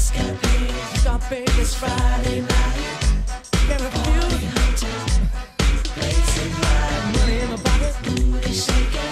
Escape this Friday night. There are few money in my pocket. Booty shaking.